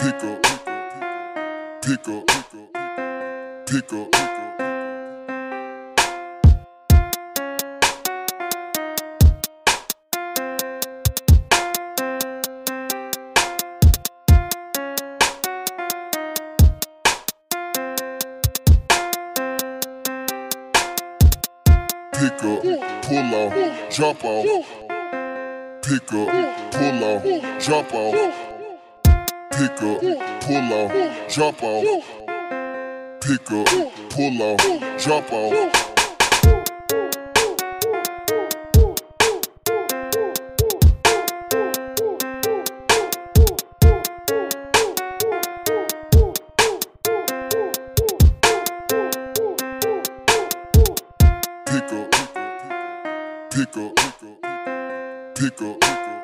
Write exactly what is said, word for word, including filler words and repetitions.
pick up, pick up, pick up. Pick up, pull off, jump off. Pick up, pull off, jump off. Pick up, pull off, jump off. Pick up, pull off, jump off. Pick up, pick up, pick up, pick up.